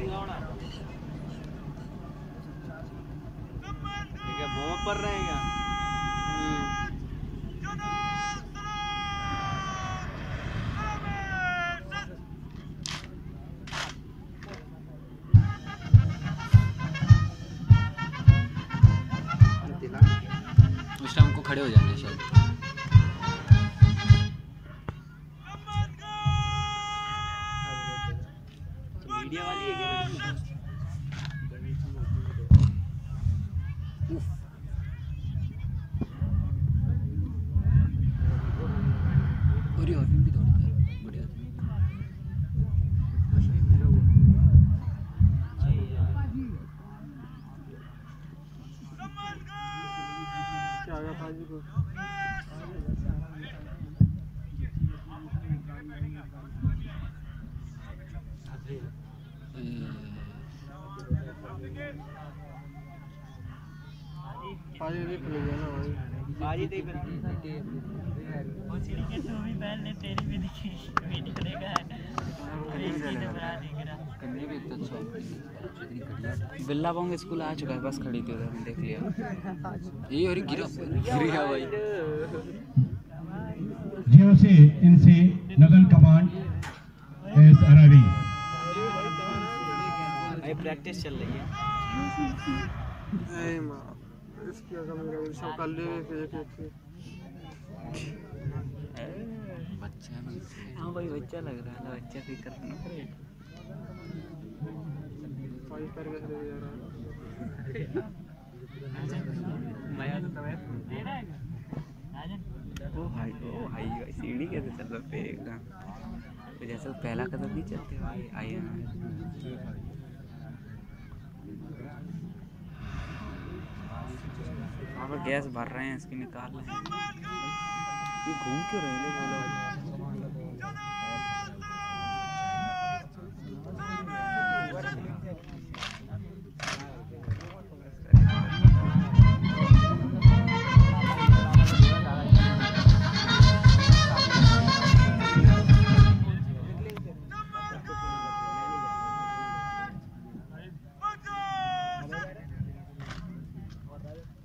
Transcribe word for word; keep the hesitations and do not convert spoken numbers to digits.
क्या बम पर रहे हैं क्या? उस टाइम को खड़े हो जाने शायद। मीडिया वाली है क्या? और ये भी दौड़ता है बढ़िया। क्या आया फाजी को? फाजी भी खुल गया ना भाई। फाजी देख रहा वो सीढ़ी के तू भी पहन ले, तेरी भी दिखी वीडियो देखा है। इसकी तो बड़ा दिख रहा। करने भी इतना अच्छा बिल्ला बॉन्ग स्कूल आ चुका है, बस खड़ी थी उधर देख लिया। ये और गिरा गिरा भाई। जीओसी इनसी नगन कमांड एस अरारी। भाई प्रैक्टिस चल रही है। ए मां इसकी अगर मेरा सब कर ले एक एक बच्चा ना। हाँ भाई बच्चा लग रहा है ना, बच्चा फिक्र करना पड़ेगा। फाइव कर के चले जा रहा है। मैं तो तब तेरा है आजा। ओ भाई ओ भाई सीढ़ी कैसे चल रहा है एकदम, तो जैसे पहला कदम नहीं चलते भाई आए वहाँ पर गैस भर रहे हैं, इसकी निकाल रहे हैं। ये घूम क्यों रहे हैं वो लोग?